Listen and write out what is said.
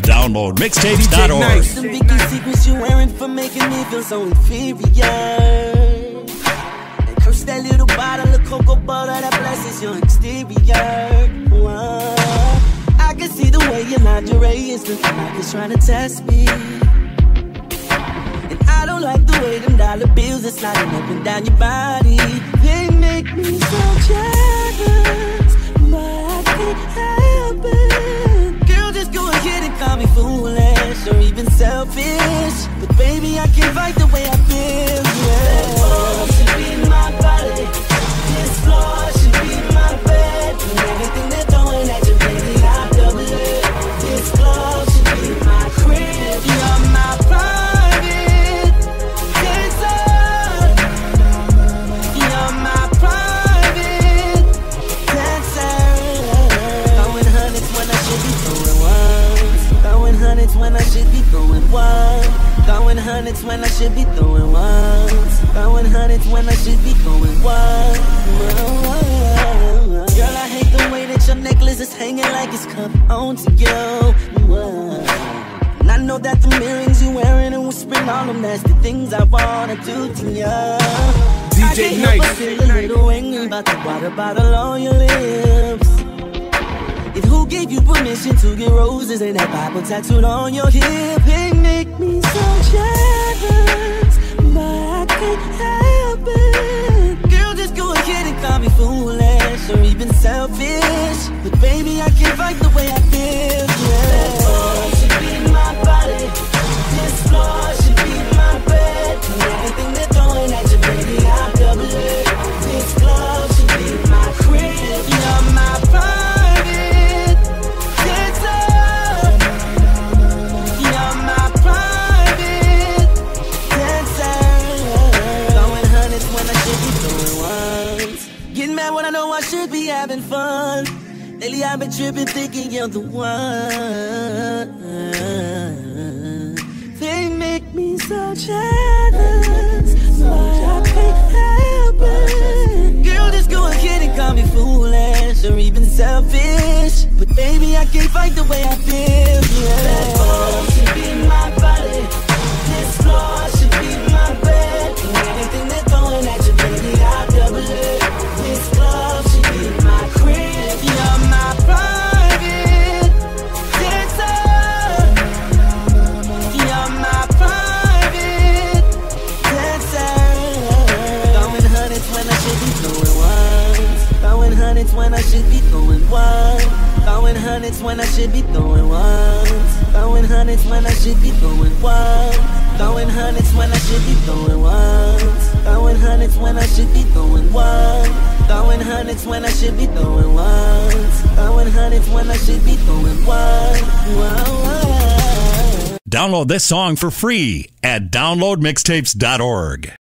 Download mixtapes.org. Some Vicky secrets you wearing for making me feel so inferior. And curse that little bottle of cocoa butter that blesses your exterior. Whoa. I can see the way your lingerie is looking like it's trying to test me. And I don't like the way them dollar bills are sliding up and down your body. They make me so jealous, but I can't help it. Girl, just go ahead and call me foolish or even selfish, but baby, I can't fight the way I feel. Yeah. Oh, should be my body. This floor should be my bed. And everything they're throwing at you, baby, I double it. This club should be my crib. You're my private dancer. You're my private dancer. Throwing hundreds when I should be throwing ones. Throwing hundreds when I should be throwing one. Throwing hundreds when I should be throwing ones. Throwing hundreds when I should be throwing one. Girl, I hate the way that your necklace is hanging like it's cuffed onto you. And I know that the earrings you wearing and whispering all them nasty things I wanna do to you. DJ Nice. Feel a little angry about the water bottle on your lips. And who gave you permission to get roses and that Bible tattooed on your hip? They make me so jealous, but I can't help it. Girl, just go ahead and call me foolish or even selfish, but baby, I can't fight the way I feel. Yeah. That floor should be my body. This floor should be my bed. And everything they're throwing at you, baby, I double it. This club should be my crib. You're my private dancer. You're my private dancer. Throwing hundreds when I should be throwing ones. Getting mad when I know I should be having fun. Lately I've been tripping thinking you're the one. They make me so jealous, but I can't help it. Girl, just go ahead and call me foolish or even selfish, but baby, I can't fight the way I feel. Yeah. That floor should be my body. This floor should be my bed. And everything they're throwing at you, baby, I double it. This club should be my crib. You're my private dancer. You're my private dancer. Throwing hundreds when I should be throwing ones. Throwing hundreds when I should be throwing one. Throwing hundreds when I should be throwing ones. Throwing hundreds when I should be throwing one. Throwing hundreds when I should be throwing ones. Throwing hundreds when I should be throwing one. Throwing hundreds when I should be throwing ones. Throwing hundreds when I should be throwing one. Download this song for free at downloadmixtapes.org.